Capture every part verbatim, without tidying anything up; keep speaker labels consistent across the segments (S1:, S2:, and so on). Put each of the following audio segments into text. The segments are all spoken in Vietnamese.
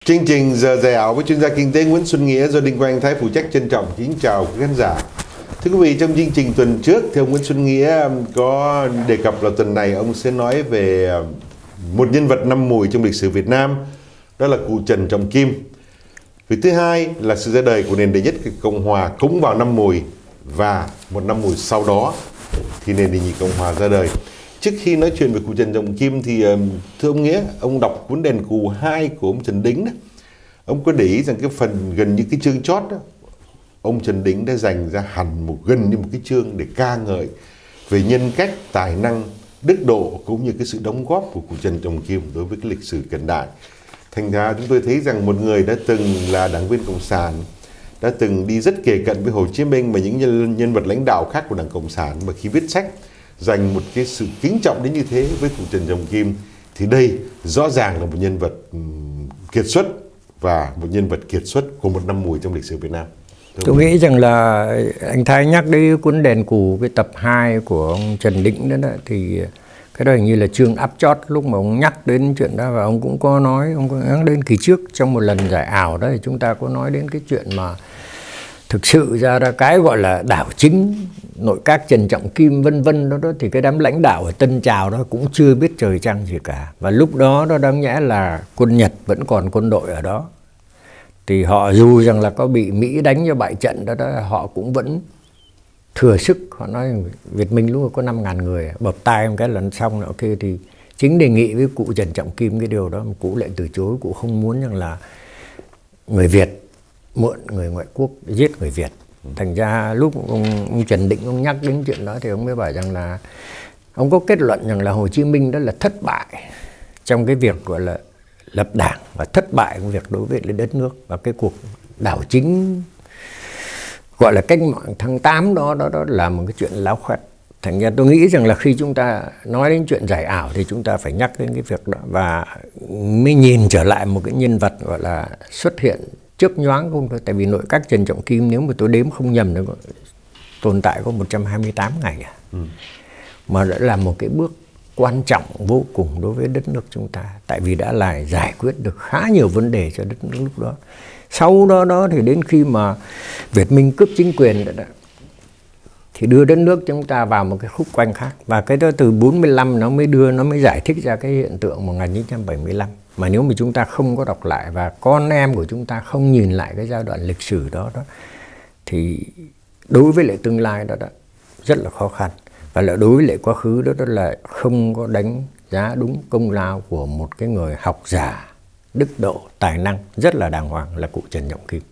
S1: Chương trình Giờ Dài Ảo với chuyên gia kinh tế Nguyễn Xuân Nghĩa do Đinh Quang Thái phụ trách trân trọng kính chào quý khán giả. Thưa quý vị, trong chương trình tuần trước thì ông Nguyễn Xuân Nghĩa có đề cập là tuần này ông sẽ nói về một nhân vật năm mùi trong lịch sử Việt Nam, đó là cụ Trần Trọng Kim. Việc thứ hai là sự ra đời của nền đệ nhất Cộng Hòa cũng vào năm mùi, và một năm mùi sau đó thì nền đệ nhị Cộng Hòa ra đời. Trước khi nói chuyện về cụ Trần Trọng Kim thì thưa ông Nghĩa, ông đọc cuốn Đền Cù hai của ông Trần Đính đó, ông có để ý rằng cái phần gần như cái chương chót đó, ông Trần Đính đã dành ra hẳn một gần như một cái chương để ca ngợi về nhân cách, tài năng, đức độ cũng như cái sự đóng góp của cụ Trần Trọng Kim đối với cái lịch sử cận đại. Thành ra chúng tôi thấy rằng một người đã từng là đảng viên Cộng sản, đã từng đi rất kề cận với Hồ Chí Minh và những nhân, nhân vật lãnh đạo khác của Đảng Cộng sản, mà khi viết sách dành một cái sự kính trọng đến như thế với cụ Trần Trọng Kim, thì đây rõ ràng là một nhân vật um, kiệt xuất và một nhân vật kiệt xuất của một năm mùi trong lịch sử Việt Nam. Tôi,
S2: Tôi nghĩ rằng là anh Thái nhắc đến cuốn Đền Cù, cái tập hai của ông Trần Đính đó, đó thì cái đó hình như là chương áp chót lúc mà ông nhắc đến chuyện đó, và ông cũng có nói, ông có nhắc đến kỳ trước trong một lần giải ảo đó thì chúng ta có nói đến cái chuyện mà thực sự ra ra cái gọi là đảo chính, nội các Trần Trọng Kim vân vân đó, đó thì cái đám lãnh đạo ở Tân Trào đó cũng chưa biết trời trăng gì cả. Và lúc đó đó đáng nhẽ là quân Nhật vẫn còn quân đội ở đó, thì họ dù rằng là có bị Mỹ đánh cho bại trận đó, đó họ cũng vẫn thừa sức. Họ nói Việt Minh lúc đó có năm ngàn người, bập tay một cái lần xong rồi ok. Thì chính đề nghị với cụ Trần Trọng Kim cái điều đó mà cụ lại từ chối. Cụ không muốn rằng là người Việt mượn người ngoại quốc giết người Việt. Thành ra lúc ông, ông Trần Định ông nhắc đến chuyện đó thì ông mới bảo rằng là ông có kết luận rằng là Hồ Chí Minh đó là thất bại trong cái việc gọi là lập đảng, và thất bại trong việc đối với đất nước, và cái cuộc đảo chính gọi là cách mạng tháng tám đó, đó đó là một cái chuyện láo khoét. Thành ra tôi nghĩ rằng là khi chúng ta nói đến chuyện giải ảo thì chúng ta phải nhắc đến cái việc đó, và mới nhìn trở lại một cái nhân vật gọi là xuất hiện chớp nhoáng không thôi. Tại vì nội các Trần Trọng Kim nếu mà tôi đếm không nhầm nó tồn tại có một trăm hai mươi tám ngày à. ừ. Mà đã là một cái bước quan trọng vô cùng đối với đất nước chúng ta, tại vì đã là giải quyết được khá nhiều vấn đề cho đất nước lúc đó. Sau đó đó thì đến khi mà Việt Minh cướp chính quyền đó, đó, thì đưa đất nước chúng ta vào một cái khúc quanh khác, và cái đó từ bốn mươi lăm nó mới đưa nó mới giải thích ra cái hiện tượng một nghìn chín trăm bảy mươi lăm. Mà nếu mà chúng ta không có đọc lại và con em của chúng ta không nhìn lại cái giai đoạn lịch sử đó đó, thì đối với lại tương lai đó, đó rất là khó khăn. Và lại đối với lại quá khứ đó, đó là không có đánh giá đúng công lao của một cái người học giả, đức độ, tài năng rất là đàng hoàng là cụ Trần Trọng Kim.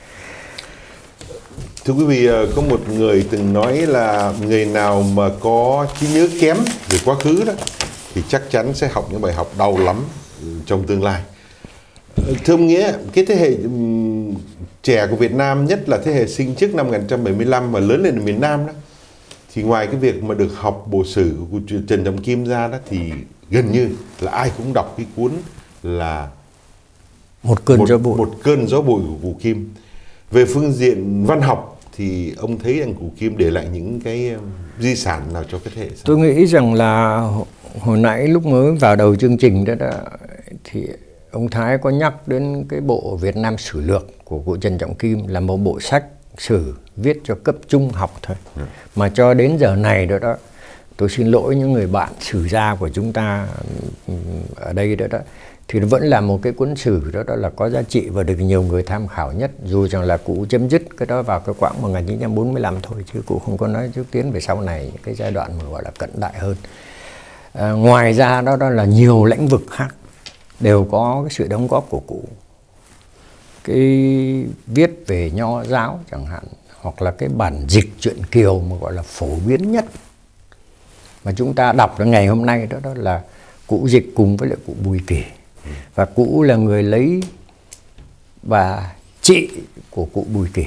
S1: Thưa quý vị, có một người từng nói là người nào mà có trí nhớ kém về quá khứ đó thì chắc chắn sẽ học những bài học đau lắm trong tương lai. Thưa ông Nghĩa, cái thế hệ um, trẻ của Việt Nam, nhất là thế hệ sinh trước năm một nghìn chín trăm bảy mươi lăm mà lớn lên ở miền Nam đó, thì ngoài cái việc mà được học bộ sử của Trần Trọng Kim ra đó, thì gần như là ai cũng đọc cái cuốn là
S2: Một cơn
S1: một,
S2: gió bụi.
S1: một cơn gió bụi của cụ Kim. Về phương diện văn học thì ông thấy rằng cụ Kim để lại những cái di sản nào cho cái thế hệ sau?
S2: Tôi nghĩ rằng là hồi nãy lúc mới vào đầu chương trình đó, đó thì ông Thái có nhắc đến cái bộ Việt Nam Sử Lược của cụ Trần Trọng Kim là một bộ sách sử viết cho cấp trung học thôi. Yeah. Mà cho đến giờ này đó đó, tôi xin lỗi những người bạn sử gia của chúng ta ở đây đó đó, thì nó vẫn là một cái cuốn sử đó, đó là có giá trị và được nhiều người tham khảo nhất, dù rằng là cụ chấm dứt cái đó vào cái quãng một nghìn chín trăm bốn mươi lăm thôi, chứ cụ không có nói trước tiến về sau này cái giai đoạn mà gọi là cận đại hơn. À, ngoài ra đó, đó là nhiều lĩnh vực khác đều có cái sự đóng góp của cụ. Cái viết về nho giáo chẳng hạn, hoặc là cái bản dịch truyện Kiều mà gọi là phổ biến nhất mà chúng ta đọc đến ngày hôm nay đó, đó là cụ dịch cùng với lại cụ Bùi Kỷ. Và cụ là người lấy bà chị của cụ Bùi Kỷ,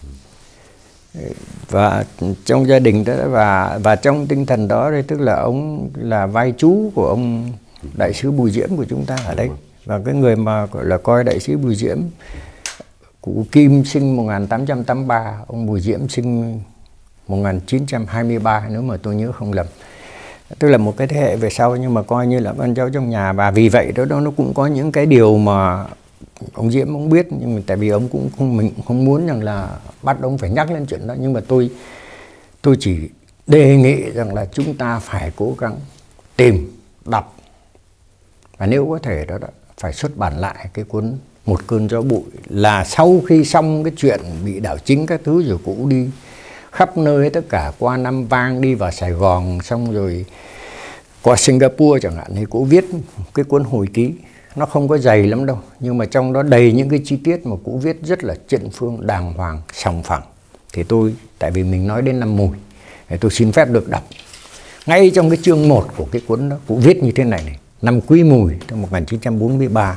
S2: và trong gia đình đó, và và trong tinh thần đó đây, tức là ông là vai chú của ông đại sứ Bùi Diễm của chúng ta ở đây. Và cái người mà gọi là coi đại sứ Bùi Diễm, cụ Kim sinh một nghìn tám trăm tám mươi ba, ông Bùi Diễm sinh một nghìn chín trăm hai mươi ba nếu mà tôi nhớ không lầm. Tức là một cái thế hệ về sau nhưng mà coi như là con cháu trong nhà. Và vì vậy đó, đó nó cũng có những cái điều mà ông Diễm ông biết, nhưng mà tại vì ông cũng không, mình cũng không muốn rằng là bắt ông phải nhắc lên chuyện đó, nhưng mà tôi tôi chỉ đề nghị rằng là chúng ta phải cố gắng tìm, đọc, và nếu có thể đó, đó phải xuất bản lại cái cuốn Một Cơn Gió Bụi, là sau khi xong cái chuyện bị đảo chính các thứ rồi Cụ đi khắp nơi tất cả, qua Nam Vang, đi vào Sài Gòn, xong rồi qua Singapore chẳng hạn, thì Cụ viết cái cuốn hồi ký. Nó không có dày lắm đâu, nhưng mà trong đó đầy những cái chi tiết mà Cụ viết rất là trịnh phương, đàng hoàng, sòng phẳng. Thì tôi, tại vì mình nói đến năm Mùi, thì tôi xin phép được đọc. Ngay trong cái chương một của cái cuốn đó, Cụ viết như thế này này: năm Quý Mùi năm một nghìn chín trăm bốn mươi ba,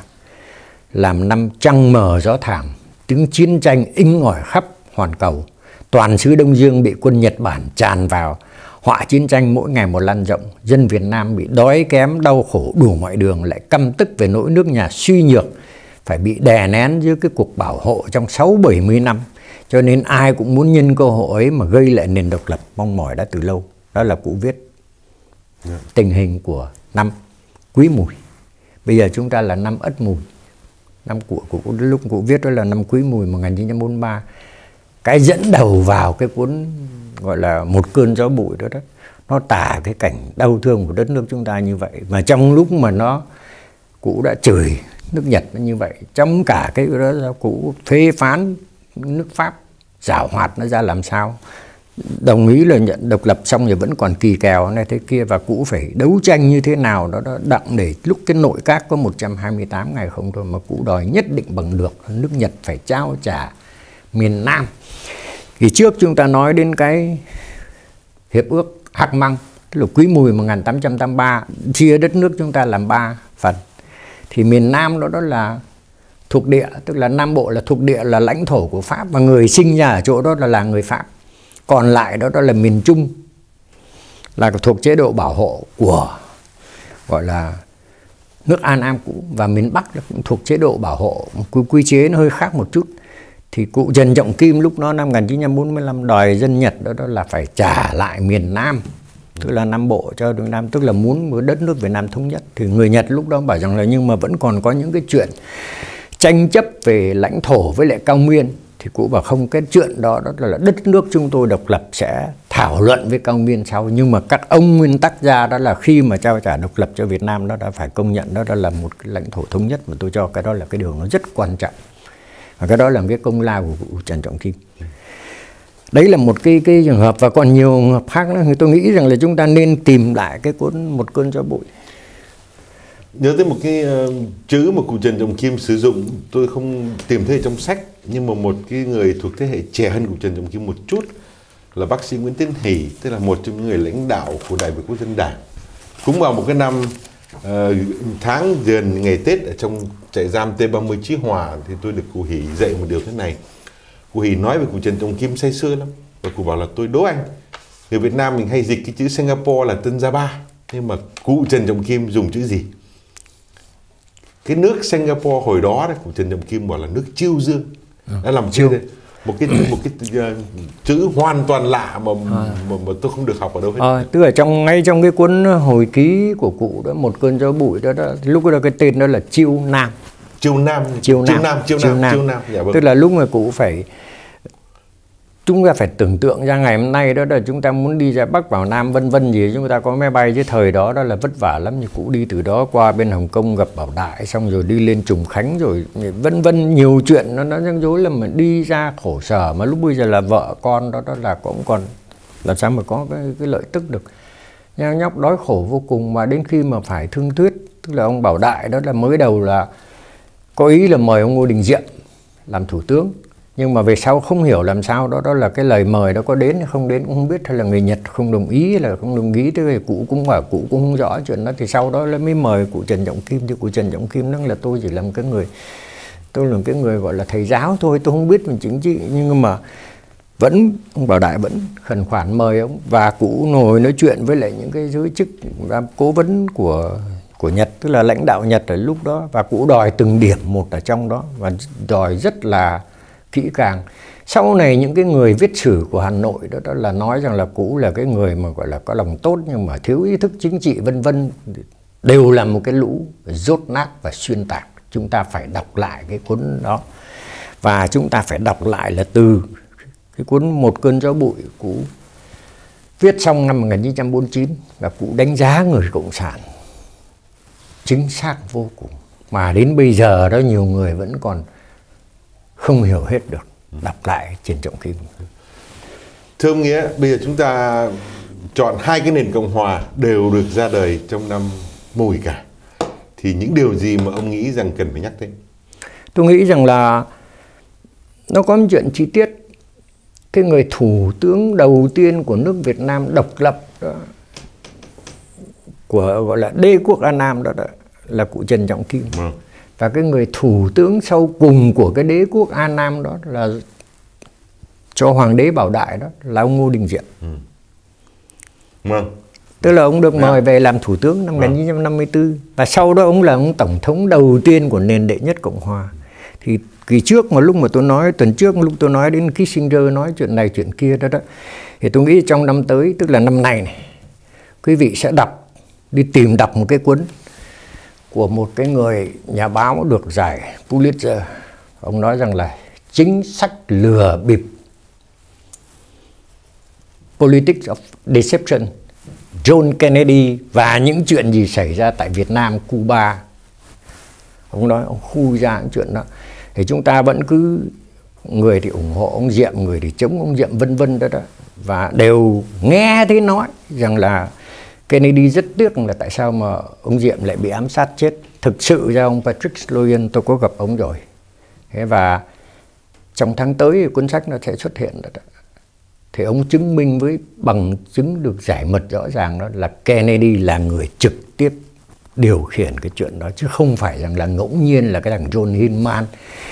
S2: làm năm trăng mờ gió thảm, tiếng chiến tranh inh ỏi khắp hoàn cầu. Toàn xứ Đông Dương bị quân Nhật Bản tràn vào, họa chiến tranh mỗi ngày một lan rộng. Dân Việt Nam bị đói kém, đau khổ đủ mọi đường, lại căm tức về nỗi nước nhà suy nhược, phải bị đè nén dưới cái cuộc bảo hộ trong sáu bảy mươi năm. Cho nên ai cũng muốn nhân cơ hội ấy mà gây lại nền độc lập mong mỏi đã từ lâu. Đó là Cụ viết tình hình của năm Quý Mùi. Bây giờ chúng ta là năm Ất Mùi. Năm của, của lúc Cụ viết đó là năm Quý Mùi một nghìn chín trăm bốn mươi ba. Cái dẫn đầu vào cái cuốn gọi là Một Cơn Gió Bụi đó, đó nó tả cái cảnh đau thương của đất nước chúng ta như vậy. Mà trong lúc mà nó Cụ đã chửi nước Nhật như vậy, trong cả cái đó Cụ phê phán nước Pháp giảo hoạt nó ra làm sao, đồng ý là nhận độc lập xong rồi vẫn còn kỳ kèo này thế kia, và Cụ phải đấu tranh như thế nào đó, đó đặng để lúc cái nội các có một trăm hai mươi tám ngày không thôi mà Cụ đòi nhất định bằng được nước Nhật phải trao trả miền Nam. Thì trước chúng ta nói đến cái hiệp ước Hạc Măng, tức là Quý Mùi một nghìn tám trăm tám mươi ba, chia đất nước chúng ta làm ba phần. Thì miền Nam đó đó là thuộc địa, tức là Nam Bộ là thuộc địa, là lãnh thổ của Pháp, và người sinh ra ở chỗ đó là, là người Pháp. Còn lại đó, đó là miền Trung, là thuộc chế độ bảo hộ của gọi là nước An Nam cũ, và miền Bắc cũng thuộc chế độ bảo hộ, quy, quy chế nó hơi khác một chút. Thì cụ Trần Trọng Kim lúc đó năm một nghìn chín trăm bốn mươi lăm đòi dân Nhật đó, đó là phải trả lại miền Nam, tức là Nam Bộ cho Việt Nam, tức là muốn đất nước Việt Nam thống nhất. Thì người Nhật lúc đó bảo rằng là nhưng mà vẫn còn có những cái chuyện tranh chấp về lãnh thổ với lại cao nguyên. Thì cụ bảo không, cái chuyện đó, đó là đất nước chúng tôi độc lập sẽ thảo luận với cao nguyên sau. Nhưng mà các ông nguyên tắc ra đó là khi mà trao trả độc lập cho Việt Nam đó đã phải công nhận đó, đó là một cái lãnh thổ thống nhất, mà tôi cho cái đó là cái điều nó rất quan trọng. Và cái đó là cái công lao của cụ Trần Trọng Kim. Đấy là một cái, cái trường hợp, và còn nhiều trường hợp khác nữa. Thì tôi nghĩ rằng là chúng ta nên tìm lại cái cuốn Một Cơn Gió Bụi.
S1: Nhớ tới một cái uh, chữ mà cụ Trần Trọng Kim sử dụng, tôi không tìm thấy trong sách, nhưng mà một cái người thuộc thế hệ trẻ hơn cụ Trần Trọng Kim một chút là bác sĩ Nguyễn Tiến Hỷ, tức là một trong những người lãnh đạo của Đại Việt Quốc dân Đảng. Cũng vào một cái năm uh, tháng gần ngày Tết ở trong trại giam T ba mươi Chí Hòa, thì tôi được cụ Hỷ dạy một điều thế này. Cụ Hỷ nói về cụ Trần Trọng Kim say sưa lắm, và cụ bảo là tôi đố anh, người Việt Nam mình hay dịch cái chữ Singapore là Tân Gia Ba, nhưng mà cụ Trần Trọng Kim dùng chữ gì? Cái nước Singapore hồi đó đấy, của Trần Trọng Kim bảo là nước Chiêu Dương. Đã làm chiêu một cái một cái uh, chữ hoàn toàn lạ mà, à. mà mà tôi không được học ở đâu hết. À,
S2: tức là trong ngay trong cái cuốn hồi ký của cụ đó, Một Cơn Gió Bụi đó, đó lúc đó cái tên đó là Chiêu Nam.
S1: Chiêu Nam,
S2: Chiêu Nam,
S1: Chiêu Nam, Chiêu Nam, Nam. Chiêu Nam. Dạ, vâng.
S2: Tức là lúc mà cụ phải, chúng ta phải tưởng tượng ra ngày hôm nay đó là chúng ta muốn đi ra Bắc vào Nam vân vân gì, chúng ta có máy bay, chứ thời đó đó là vất vả lắm. Như cụ đi từ đó qua bên Hồng Kông gặp Bảo Đại, xong rồi đi lên Trùng Khánh, rồi vân vân nhiều chuyện nó nó rắc rối, là mà đi ra khổ sở, mà lúc bây giờ là vợ con đó đó là cũng còn làm sao mà có cái, cái lợi tức được. Nhao nhóc đói khổ vô cùng, mà đến khi mà phải thương thuyết, tức là ông Bảo Đại đó là mới đầu là có ý là mời ông Ngô Đình Diệm làm thủ tướng, nhưng mà về sau không hiểu làm sao đó đó là cái lời mời đó có đến hay không đến cũng không biết, hay là người Nhật không đồng ý hay là không đồng ý. Thế thì cụ cũng bảo cụ cũng không rõ chuyện đó. Thì sau đó mới mời cụ Trần Trọng Kim. Thì cụ Trần Trọng Kim nói là tôi chỉ làm cái người, tôi là cái người gọi là thầy giáo thôi, tôi không biết mình chính trị, nhưng mà vẫn ông Bảo Đại vẫn khẩn khoản mời ông, và cụ ngồi nói chuyện với lại những cái giới chức cố vấn của của Nhật, tức là lãnh đạo Nhật ở lúc đó, và cụ đòi từng điểm một ở trong đó, và đòi rất là kỹ càng. Sau này những cái người viết sử của Hà Nội đó, đó là nói rằng là cụ là cái người mà gọi là có lòng tốt nhưng mà thiếu ý thức chính trị vân vân, đều là một cái lũ dốt nát và xuyên tạc chúng ta phải đọc lại cái cuốn đó. Và chúng ta phải đọc lại là từ cái cuốn Một cơn gió bụi cụ viết xong năm một nghìn chín trăm bốn mươi chín, và cụ đánh giá người cộng sản chính xác vô cùng, mà đến bây giờ đó nhiều người vẫn còn không hiểu hết được. Đọc lại Chiến Trọng Kim.
S1: Thưa ông Nghĩa, bây giờ chúng ta chọn hai cái nền Cộng hòa đều được ra đời trong năm Mùi cả, thì những điều gì mà ông nghĩ rằng cần phải nhắc đến?
S2: Tôi nghĩ rằng là nó có một chuyện chi tiết. Cái người thủ tướng đầu tiên của nước Việt Nam độc lập đó, của gọi là đế quốc An Nam đó, đó là cụ Trần Trọng Kim. Ừ. Và cái người thủ tướng sau cùng của cái đế quốc An Nam đó là cho hoàng đế Bảo Đại đó là ông Ngô Đình Diệm. Ừ. Vâng. Tức là ông được mời về làm thủ tướng năm một nghìn chín trăm năm mươi tư, và sau đó ông là ông tổng thống đầu tiên của nền đệ nhất Cộng hòa. Thì kỳ trước mà lúc mà tôi nói, tuần trước lúc tôi nói đến Kissinger nói chuyện này chuyện kia đó đó, thì tôi nghĩ trong năm tới, tức là năm nay này, quý vị sẽ đọc, đi tìm đọc một cái cuốn của một cái người nhà báo được giải Pulitzer. Ông nói rằng là chính sách lừa bịp, Politics of Deception, John Kennedy và những chuyện gì xảy ra tại Việt Nam, Cuba. Ông nói, ông khui ra những chuyện đó. Thì chúng ta vẫn cứ, người thì ủng hộ ông Diệm, người thì chống ông Diệm, vân vân đó đó. Và đều nghe thấy nói rằng là Kennedy rất tiếc là tại sao mà ông Diệm lại bị ám sát chết. Thực sự ra ông Patrick Sloyan, tôi có gặp ông rồi. Thế và trong tháng tới cuốn sách nó sẽ xuất hiện đó, đó. Thì ông chứng minh với bằng chứng được giải mật rõ ràng đó là Kennedy là người trực tiếp điều khiển cái chuyện đó, chứ không phải rằng là ngẫu nhiên là cái thằng John Hillman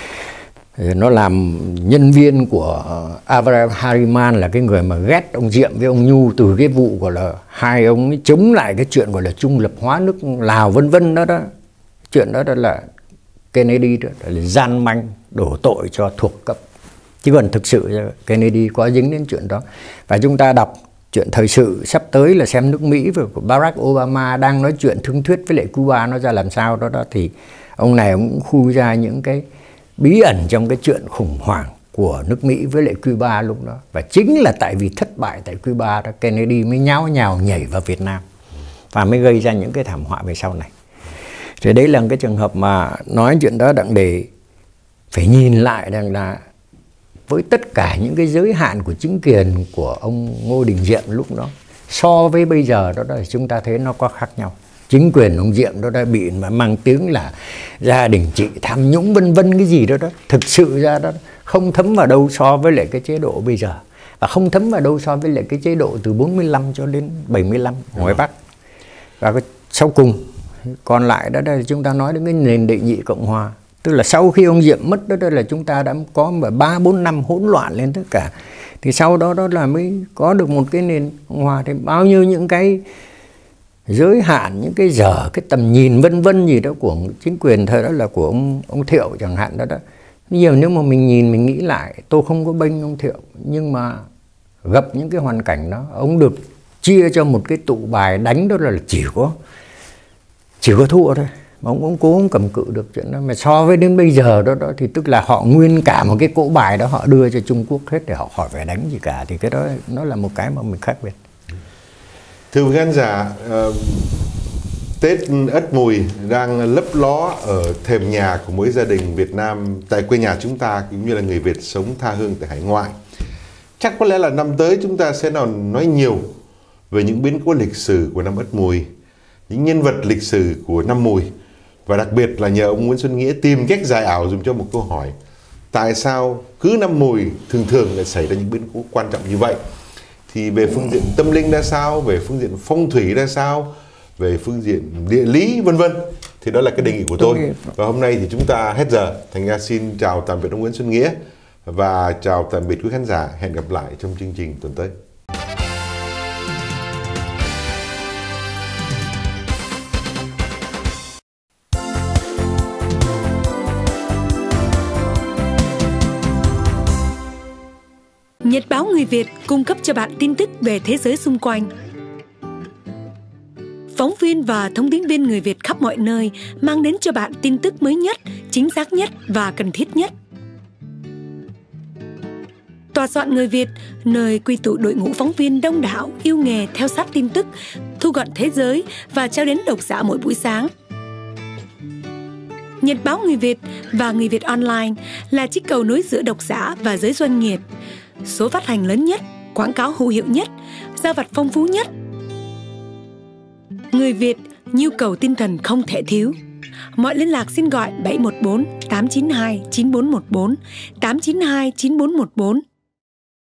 S2: nó làm nhân viên của Abraham Harriman, là cái người mà ghét ông Diệm với ông Nhu từ cái vụ gọi là hai ông ấy chống lại cái chuyện gọi là trung lập hóa nước Lào vân vân đó đó. Chuyện đó, đó là Kennedy đó, đó là gian manh đổ tội cho thuộc cấp, chứ còn thực sự Kennedy có dính đến chuyện đó. Và chúng ta đọc chuyện thời sự sắp tới là xem nước Mỹ và của Barack Obama đang nói chuyện thương thuyết với lại Cuba nó ra làm sao đó đó, thì ông này ông cũng khui ra những cái bí ẩn trong cái chuyện khủng hoảng của nước Mỹ với lại Cuba lúc đó. Và chính là tại vì thất bại tại Cuba đó, Kennedy mới nháo nhào nhảy vào Việt Nam và mới gây ra những cái thảm họa về sau này. Thì đấy là cái trường hợp mà nói chuyện đó đặng để phải nhìn lại rằng là với tất cả những cái giới hạn của chính quyền của ông Ngô Đình Diệm lúc đó, so với bây giờ đó, đó thì chúng ta thấy nó có khác nhau. Chính quyền ông Diệm đó đã bị mà mang tiếng là gia đình trị tham nhũng vân vân cái gì đó đó, thực sự ra đó không thấm vào đâu so với lại cái chế độ bây giờ, và không thấm vào đâu so với lại cái chế độ từ bốn mươi lăm cho đến bảy mươi lăm ở ngoài Bắc. Và cái sau cùng còn lại đó, đó là chúng ta nói đến cái nền đệ nhị Cộng hòa. Tức là sau khi ông Diệm mất đó, đó là chúng ta đã có ba bốn năm hỗn loạn lên tất cả. Thì sau đó đó là mới có được một cái nền Cộng hòa. Thì bao nhiêu những cái giới hạn, những cái dở, cái tầm nhìn vân vân gì đó của chính quyền thời đó là của ông ông Thiệu chẳng hạn đó đó. Nhiều nếu mà mình nhìn mình nghĩ lại, tôi không có bênh ông Thiệu, nhưng mà gặp những cái hoàn cảnh đó, ông được chia cho một cái tụ bài đánh đó là chỉ có chỉ có thua thôi. Mà ông cũng cố không cầm cự được chuyện đó. Mà so với đến bây giờ đó, đó thì tức là họ nguyên cả một cái cỗ bài đó họ đưa cho Trung Quốc hết để họ khỏi phải đánh gì cả. Thì cái đó nó là một cái mà mình khác biệt.
S1: Thưa quý khán giả, uh, Tết Ất Mùi đang lấp ló ở thềm nhà của mỗi gia đình Việt Nam tại quê nhà chúng ta, cũng như là người Việt sống tha hương tại hải ngoại. Chắc có lẽ là năm tới chúng ta sẽ nào nói nhiều về những biến cố lịch sử của năm Ất Mùi, những nhân vật lịch sử của năm Mùi. Và đặc biệt là nhờ ông Nguyễn Xuân Nghĩa tìm cách giải ảo dùm cho một câu hỏi: tại sao cứ năm Mùi thường thường lại xảy ra những biến cố quan trọng như vậy? Thì về phương diện tâm linh ra sao, về phương diện phong thủy ra sao, về phương diện địa lý vân vân, thì đó là cái đề nghị của tôi. Và hôm nay thì chúng ta hết giờ, thành ra xin chào tạm biệt ông Nguyễn Xuân Nghĩa và chào tạm biệt quý khán giả. Hẹn gặp lại trong chương trình tuần tới.
S3: Nhật báo Người Việt cung cấp cho bạn tin tức về thế giới xung quanh. phóng viên và thông tín viên người Việt khắp mọi nơi mang đến cho bạn tin tức mới nhất, chính xác nhất và cần thiết nhất. Tòa soạn Người Việt, nơi quy tụ đội ngũ phóng viên đông đảo, yêu nghề theo sát tin tức, thu gọn thế giới và trao đến độc giả mỗi buổi sáng. Nhật báo Người Việt và Người Việt Online là chiếc cầu nối giữa độc giả và giới doanh nghiệp. Số phát hành lớn nhất, quảng cáo hữu hiệu nhất, giao vặt phong phú nhất. Người Việt, nhu cầu tinh thần không thể thiếu. Mọi liên lạc xin gọi bảy một bốn tám chín hai chín bốn một bốn, tám chín hai chín bốn một bốn.